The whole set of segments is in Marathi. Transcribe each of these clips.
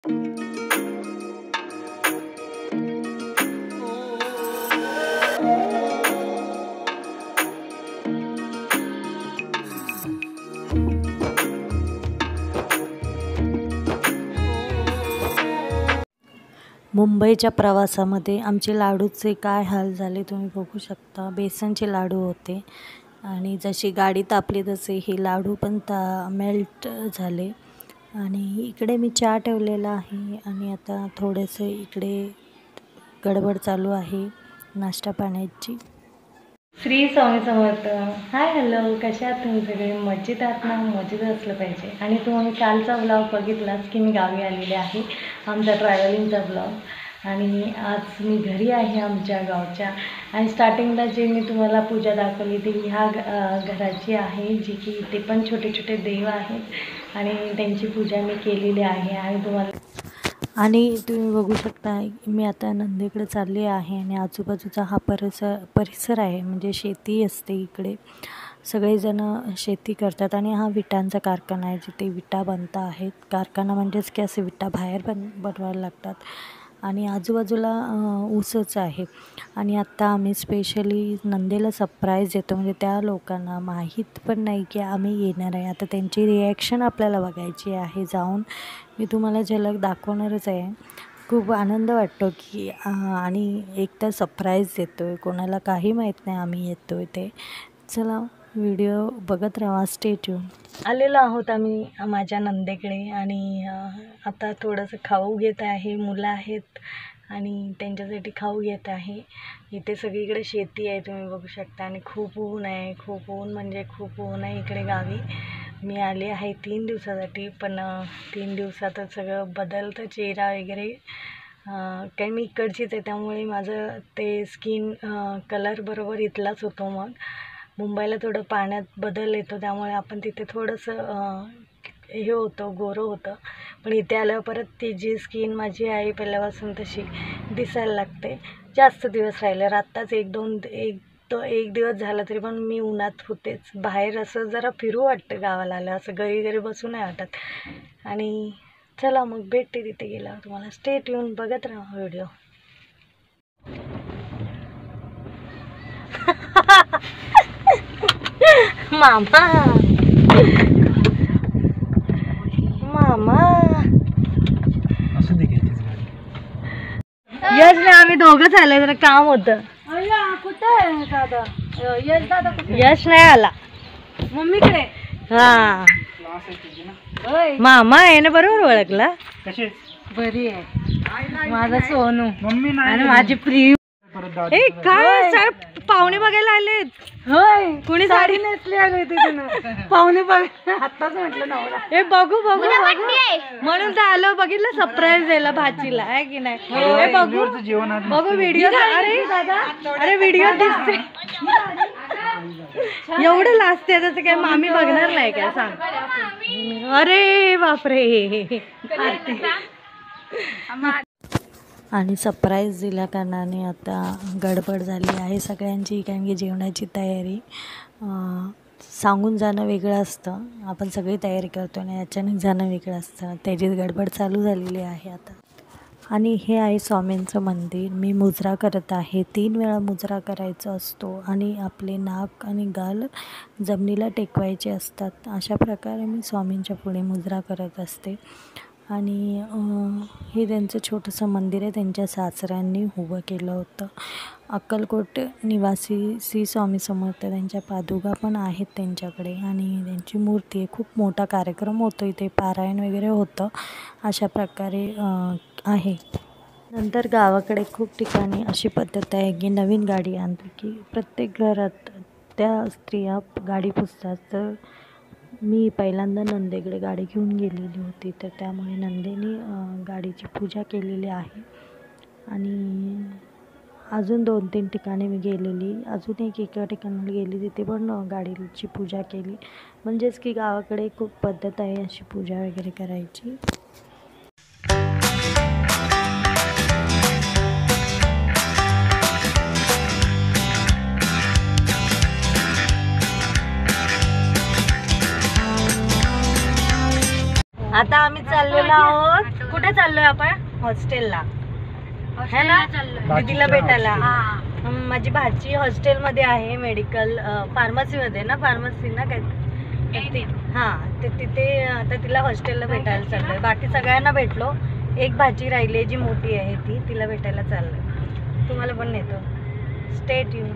मुंबईच्या प्रवासामध्ये आमचे लाडूचे काय हाल झाले तुम्ही बघू शकता। बेसनचे लाडू होते आणि जशी गाडी तापली तसे हे लाडू पण मेल्ट झाले। आणि इकडे मी चहा ठेवलेला आहे आणि आता थोडेसे इकडे गडबड चालू आहे नाश्ता पाण्याची। श्री स्वामी समर्थ। हाय हॅलो, कशा आहात तुम्ही सगळे? मजेत आहात ना? मजेत असलं पाहिजे। आणि तुम्ही कालचा ब्लॉग बघितलाच की मी गावी आलेले आहे, आमचा ट्रॅव्हलिंगचा ब्लॉग। आणि आज मी घरी आहे आमच्या गावच्या। आणि स्टार्टिंगला जे मी तुम्हाला पूजा दाखवली ती ह्या घराची आहे, जी की ते पण छोटे छोटे देव आहेत आणि त्यांची पूजा मी केलेली आहे। आणि तुम्ही बघू शकता मी आता नंदेकडे चालले आहे आणि आजूबाजूचा हा परिसर आहे, म्हणजे शेती असते इकडे, सगळेजण शेती करतात। आणि हा विटांचा कारखाना आहे जिथे विटा बनता आहेत। कारखाना म्हणजेच की असे विटा बाहेर बनवायला लागतात आणि आजूबाजूला ऊसच आहे। आणि आत्ता आम्ही स्पेशली नंदेला सरप्राईज देतो, म्हणजे त्या लोकांना माहीत पण नाही की आम्ही येणार आहे। आता त्यांची रिॲक्शन आपल्याला बघायची आहे, जाऊन मी तुम्हाला झलक दाखवणारच आहे। खूप आनंद वाटतो की आणि एक तर सरप्राईज देतो आहे, कोणाला काही माहीत नाही आम्ही येतो आहे ते। चला व्हिडिओ बघत राहा, स्टे ट्यून। आलेलो आहोत आम्ही माझ्या नंदेकडे आणि आता थोडंसं खाऊ घेत आहे। मुलं आहेत आणि त्यांच्यासाठी खाऊ घेत आहे। इथे सगळीकडे शेती आहे तुम्ही बघू शकता आणि खूप ऊन आहे, खूप ऊन म्हणजे खूप ऊन आहे इकडे गावी। मी आले आहे 3 दिवसासाठी, पण 3 दिवसातच सगळं बदलतं, चेहरा वगैरे। काही मी इकडचीच आहे त्यामुळे माझं ते स्किन कलर बरोबर इथलाच होतो। मग मुंबईला थोडं पाण्यात बदल येतो त्यामुळे आपण तिथे थोडंसं हे होतं, गोरं होतं, पण इथे आल्यावर परत ती जी स्किन माझी आहे पहिल्यापासून तशी दिसायला लागते। जास्त दिवस राहिले, आत्ताच एक दिवस झाला तरी पण मी उन्हात होतेच। बाहेर असं जरा फिरू वाटतं गावाला आलं, असं घरी बसू नाही वाटत। आणि चला मग भेटते तिथे गेल्यावर तुम्हाला, स्टे ट्यून, बघत राहा व्हिडिओ। मामा असं दे यश नाही, आम्ही दोघंच आले, जरा काम होतं। कुठे दादा? यश दादा यश नाही आला, मम्मीकडे। हा मामा आहे ना, बरोबर ओळखला? बरी आहे माझा सोनू आणि माझी प्रिय। ए काय पाहुणे बघायला आलेत? होय, कुणी साडी नेसली आहे तिथे पाहुणे बघ, आत्ताच म्हटलं नवरा। हे बघू बघू म्हणून तर आलो, बघितलं सरप्राईज द्यायला भाचीला, आहे की नाही? हे बघू बघू व्हिडिओ। अरे दादा, अरे व्हिडिओ दिसते एवढं लाजते त्याचं काय, मामी बघणार नाही काय सांग? अरे बापरे। आणि सरप्राईज दिल्या कारणाने आता गडबड झाली आहे सगळ्यांची, कारण की जेवणाची तयारी। सांगून जाणं वेगळं असतं, आपण सगळी तयारी करतो आणि अचानक जाणं वेगळं असतं, त्याचीच गडबड चालू झालेली आहे आता। आणि हे आहे स्वामींचं मंदिर। मी मुजरा करत आहे, 3 वेळा मुजरा करायचा असतो आणि आपले नाक आणि गाल जमिनीला टेकवायचे असतात। अशा प्रकारे मी स्वामींच्या पुढे मुजरा करत असते। आणि हे त्यांचं छोटंसं मंदिर आहे, त्यांच्या सासऱ्यांनी उभं केलं होतं। अक्कलकोट निवासी श्री स्वामी समर्थ त्यांच्या पादुका पण आहेत त्यांच्याकडे आणि त्यांची मूर्ती आहे। खूप मोठा कार्यक्रम होतो इथे, पारायण वगैरे होतं, अशा प्रकारे आहे। नंतर गावाकडे खूप ठिकाणी अशी पद्धत आहे की नवीन गाडी आणली की प्रत्येक घरात त्या स्त्रिया गाडी पुसतात। तर मी पहिल्यांदा नंदेकडे गाडी घेऊन गेलेली होती, तर त्यामुळे नंदेने गाडीची पूजा केलेली आहे। आणि अजून 2-3 ठिकाणी मी गेलेली, अजून एका ठिकाणी गेली, तिथे पण गाडीची पूजा केली। म्हणजेच की गावाकडे खूप पद्धत आहे अशी पूजा वगैरे करायची। आता आम्ही चाललेलो आहोत, कुठे कुठे चाललोय आपण? हॉस्टेलला है ना, दीदीला भेटायला. माझी भाची हॉस्टेलमध्ये आहे, मेडिकल फार्मसीमध्ये ना, फार्मसी ना काय हां, ते तिथे आता तिला हॉस्टेलला भेटायला चाललोय. बाकी सगळ्यांना भेटलो, एक भाची राहिली आहे जी मोठी आहे ती, तिला भेटायला चाललोय. तुम्हाला पण नेतो. Stay tune.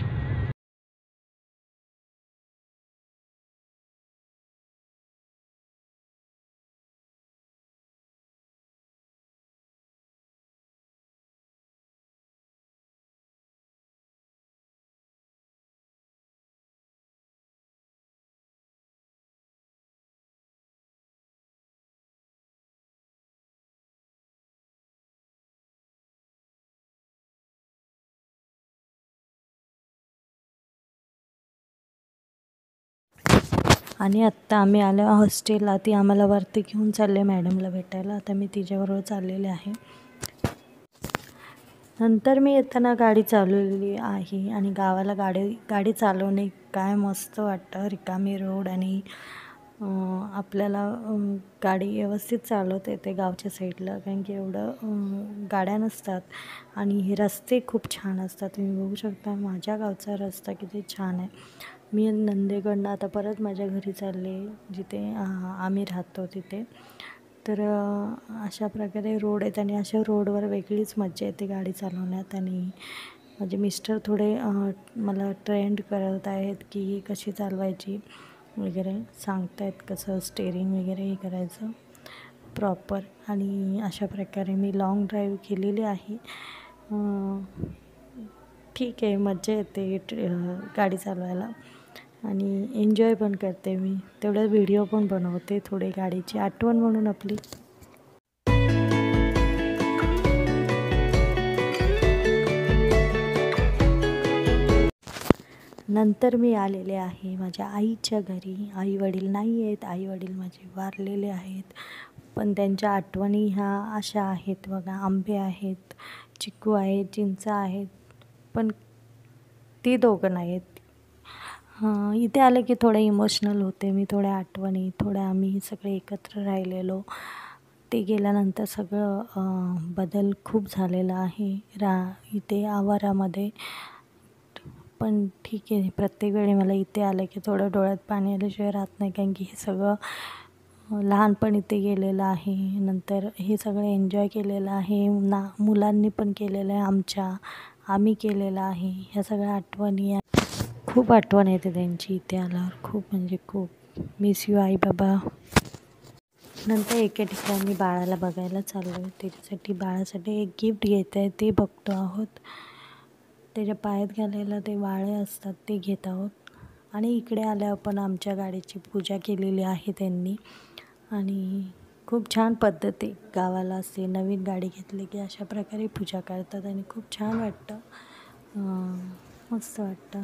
आणि आत्ता आम्ही आलो हॉस्टेलला. ती आम्हाला वरती घेऊन चालले मॅडमला भेटायला. आता मी तिच्याबरोबर चाललेले आहे. नंतर मी येताना गाडी चालवलेली आहे आणि गावाला गाडी चालवणे काय मस्त वाटतं. रिकामी रोड आणि आपल्याला गाडी व्यवस्थित चालवता येते गावच्या साईडला, कारण की एवढं गाड्या नसतात आणि हे रस्ते खूप छान असतात. तुम्ही बघू शकता माझ्या गावचा रस्ता किती छान आहे. मी नंदेकडनं आता परत माझ्या घरी चालले, जिथे आम्ही राहतो तिथे. तर अशा प्रकारे रोड आहेत आणि अशा रोडवर वेगळीच मजा येते गाडी चालवण्यात. आणि माझे मिस्टर थोडे मला ट्रेंड करत आहेत की कशी चालवायची वगैरे, सांगतायत कसं स्टेअरिंग वगैरे हे करायचं प्रॉपर. आणि अशा प्रकारे मी लाँग ड्राईव्ह केलेली आहे. ठीक आहे, मजा येते गाडी चालवायला आणि एन्जॉय पण करते मी. तेवढं व्हिडिओ पण बनवते थोडे, गाडीची आठवण म्हणून आपली. नंतर मी आलेले आहे माझ्या आईच्या घरी. आई-वडील नाही आहेत, आई-वडील माझे वारलेले आहेत, पण त्यांच्या आठवणी ह्या अशा आहेत बघा. आंबे आहेत, चिकू आहेत, चिंच आहेत, पण ती दोघं नाही आहेत. इथे आले की थोडे इमोशनल होते मी. थोड्या आठवणी, थोड्या आम्ही सगळे एकत्र राहिलेलो. ते गेल्यानंतर सगळं बदल खूप झालेला आहे इथे आवारामध्ये. पण ठीक आहे, प्रत्येक वेळी मला इथे आलं की थोडं डोळ्यात पाणी आल्याशिवाय राहत नाही, कारण की हे सगळं लहानपण इथे गेलेलं आहे. नंतर हे सगळं एन्जॉय केलेलं आहे, मुलांनी पण केलेलं आहे, आम्ही केलेलं आहे. ह्या सगळ्या आठवणी, खूप आठवण येते त्यांची इथे आल्यावर, खूप म्हणजे खूप. मिस यू आई बाबा. नंतर एके ठिकाणी बाळाला बघायला चाललो आहे. त्याच्यासाठी बाळासाठी एक गिफ्ट घेत आहे, ते बघतो आहोत. त्याच्या पायात घालायला ते वाळे असतात, ते घेत आहोत. आणि इकडे आल्यावर पण आमच्या गाडीची पूजा केलेली आहे त्यांनी. आणि खूप छान पद्धत आहे गावाला. असते नवीन गाडी घेतली की अशा प्रकारे पूजा करतात आणि खूप छान वाटतं, मस्त वाटतं.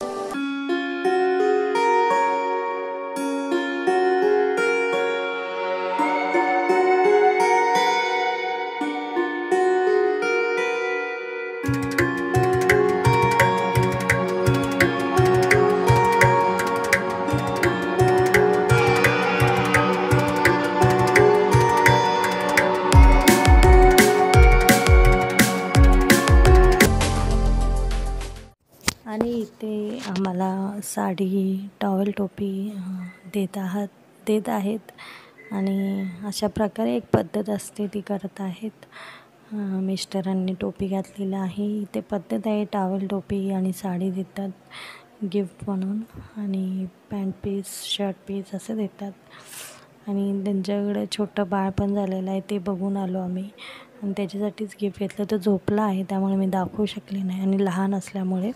आणि इथे आम्हाला साडी, टॉवेल, टोपी देत आहेत. आणि अशा प्रकारे एक पद्धत असते, ती करत आहेत. मिस्टरांनी टोपी घातलेली आहे. इथे पद्धत आहे, टॉवेल, टोपी आणि साडी देतात गिफ्ट म्हणून. आणि पॅन्ट पीस, शर्ट पीस असं देतात. आणि त्यांच्याकडे छोटं बाळ पण झालेलं आहे, ते बघून आलो आम्ही आणि त्याच्यासाठीच गिफ्ट घेतलं. तो झोपला आहे, त्यामुळे मी दाखवू शकले नाही आणि लहान असल्यामुळे.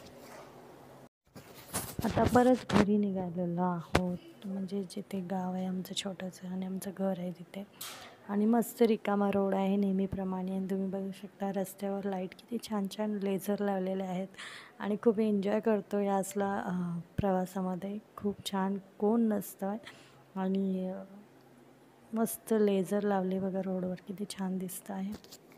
आता परत घरी निघालेलो आहोत, म्हणजे जिथे गाव आहे आमचं छोटंसं आणि आमचं घर आहे तिथे. आणि मस्त रिकामा रोड आहे नेहमीप्रमाणे. आणि तुम्ही बघू शकता रस्त्यावर लाईट किती छान छान लेझर लावलेले आहेत. आणि खूप एन्जॉय करतो या असला प्रवासामध्ये. खूप छान, कोण नसतं आणि मस्त लेझर लावले बघा रोडवर, किती छान दिसतं आहे.